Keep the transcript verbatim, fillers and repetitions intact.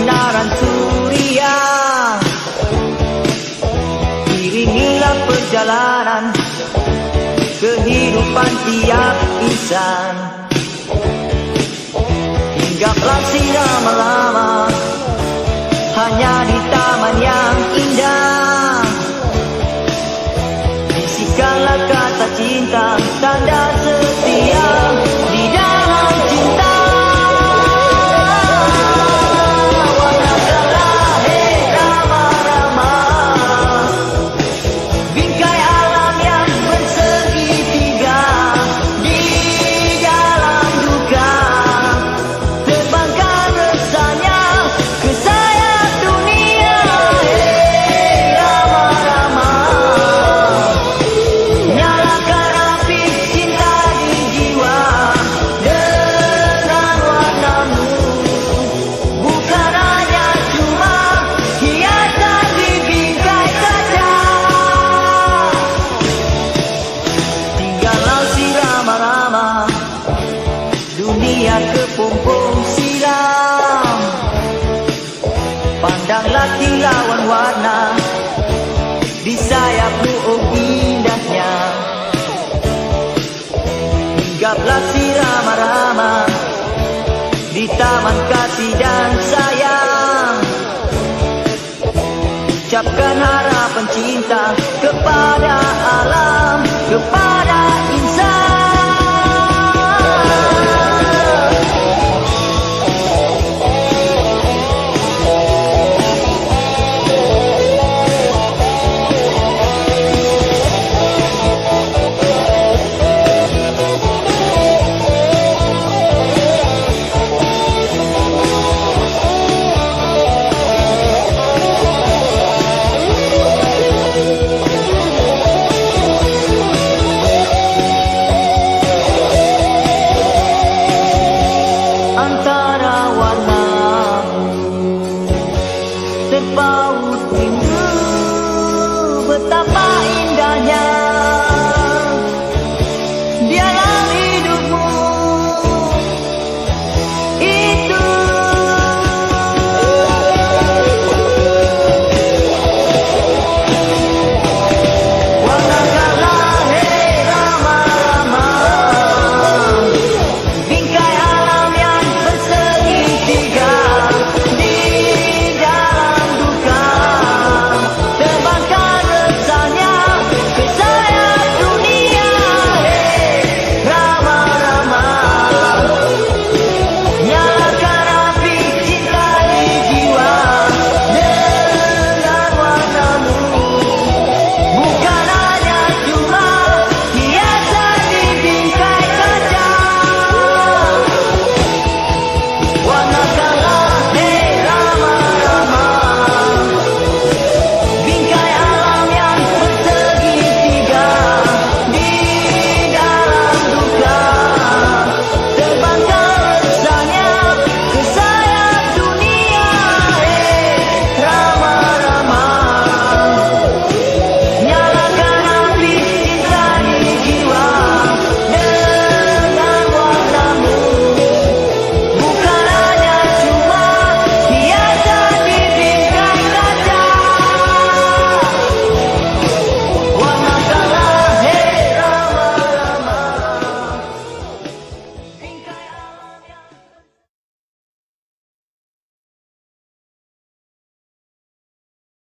sinaran suria. Iringilah perjalanan kehidupan tiap insan. Hinggaplah lama-lama hanya di taman yang indah. Bisikanlah kata cinta, tanda setia di dalam cinta. Warnakanlah hei rama-rama bingkai alam yang bersegitiga. Di dalam duka terbangkan resanya ke sayap dunia. Hei rama-rama, nyalakan api cinta di jiwa dengan warnamu. Bukan hanya cuma hiasan di bingkai saja. Tinggallah si rama-rama, dunia kepompong silam. Pandanglah kilauan warna di sayapmu, oh indahnya. Hinggaplah si rama-rama di taman kasih dan sayang. Ucapkan harapan cinta kepada